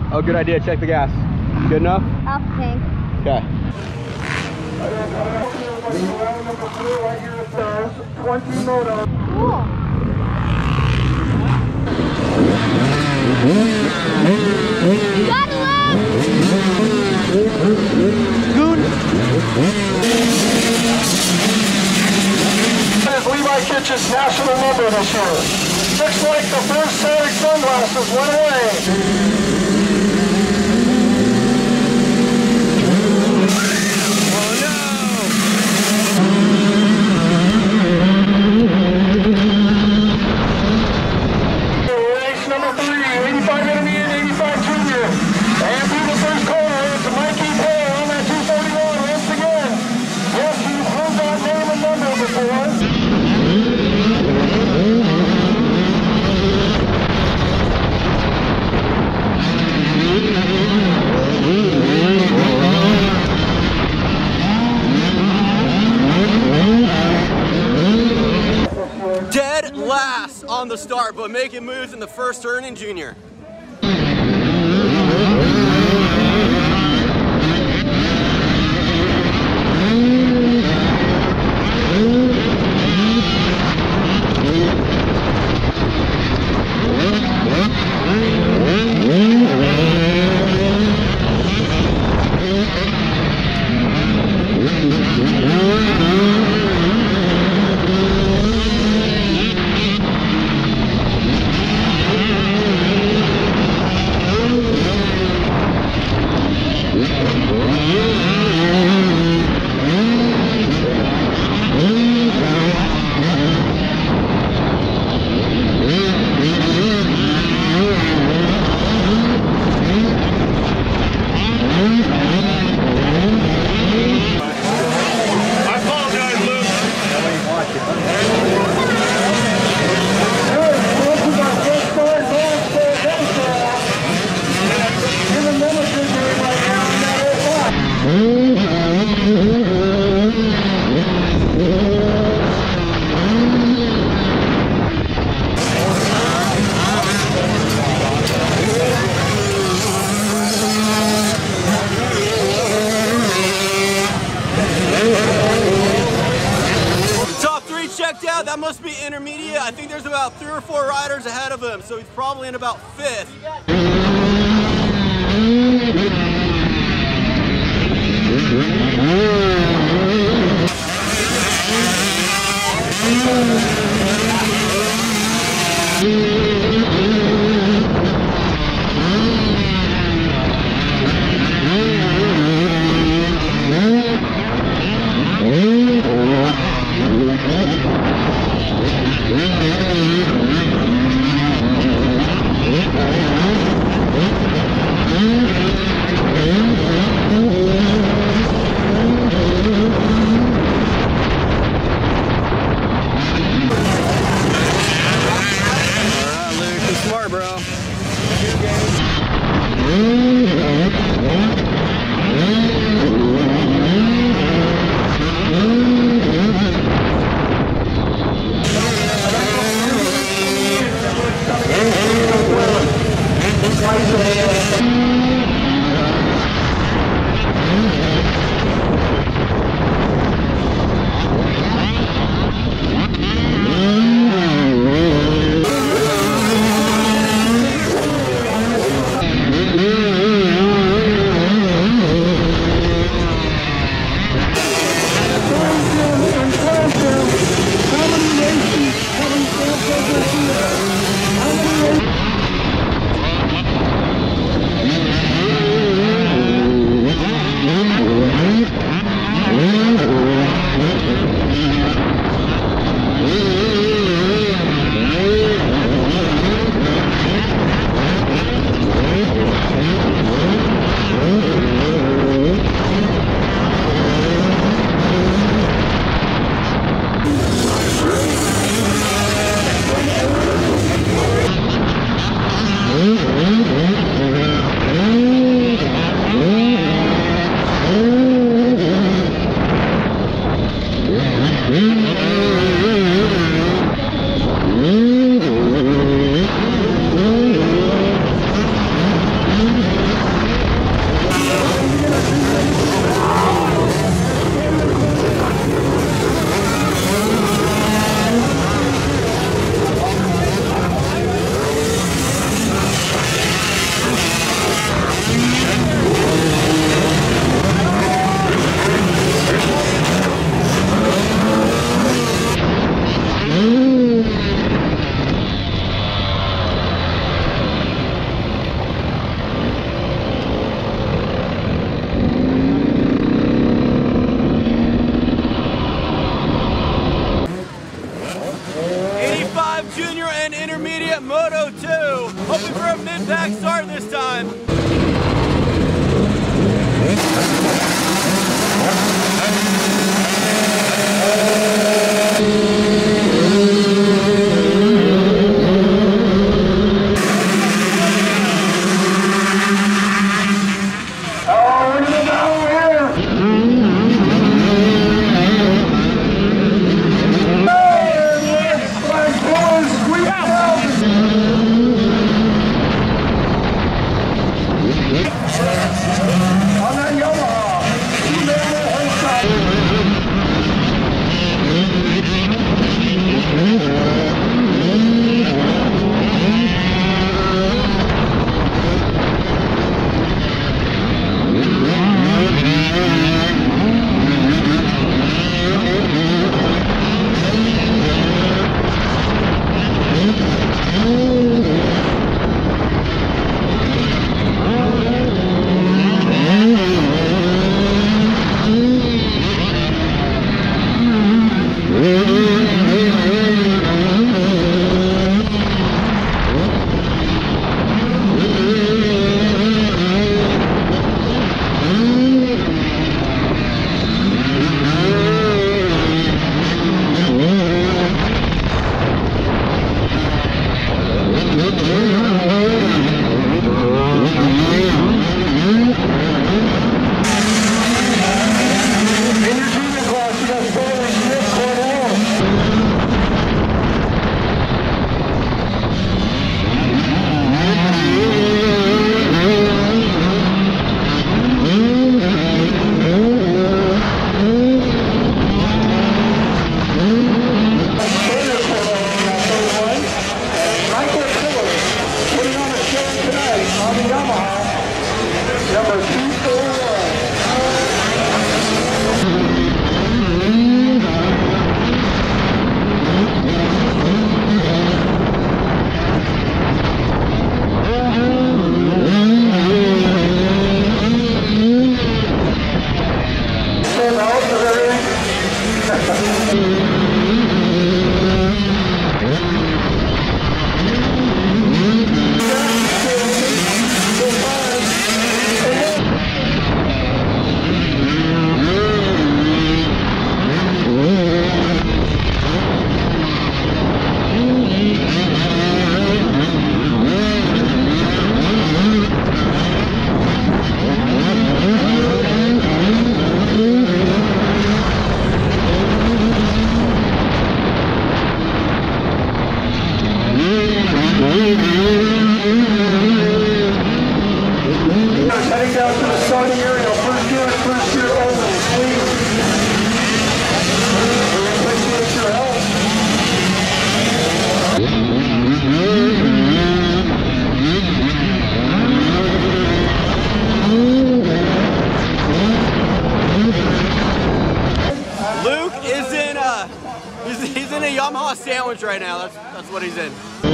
Oh, good idea. Check the gas. Good enough? Off the tank. Okay. 20 motor. Cool. Got it, Goon. Levi Kitchen's national number this year. Looks like the first Sonic sunglasses went away. Dead last on the start, but making moves in the first turn in junior. That must be intermediate. I think there's about 3 or 4 riders ahead of him, so he's probably in about 5th. Heading down to the starting area, first gear only, please. We appreciate your help. Luke is in he's in a Yamaha sandwich right now. That's what he's in.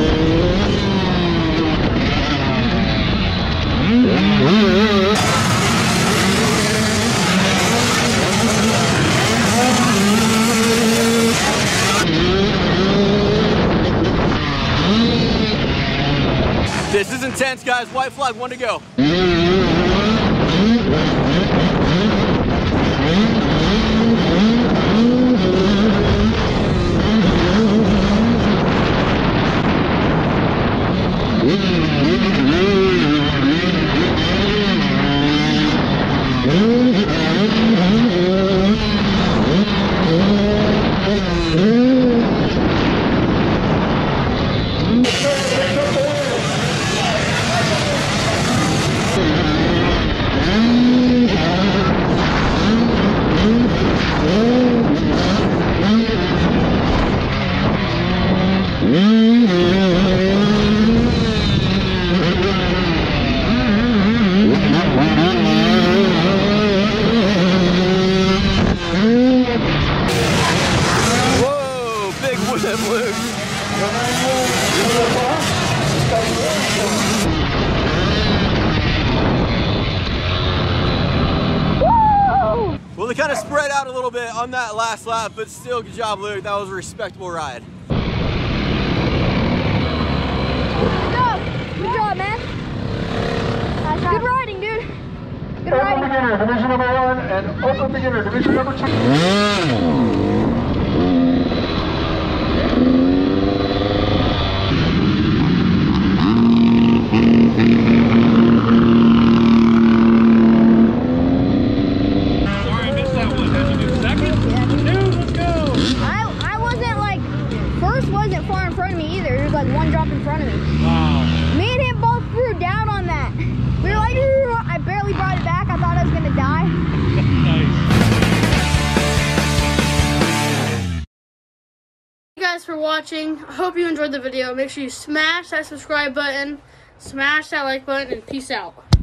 This is intense, guys. White flag, 1 to go. Well, they kind of spread out a little bit on that last lap, but still, good job, Luke. That was a respectable ride. Good job, man. Good riding, dude. Good riding. beginner, division number 1, and open beginner, division number 2. Like one drop in front of me. Wow. Me and him both threw down on that. We were like, I barely brought it back. I thought I was gonna die. Nice. Thank you guys for watching. I hope you enjoyed the video. Make sure you smash that subscribe button, smash that like button, and peace out.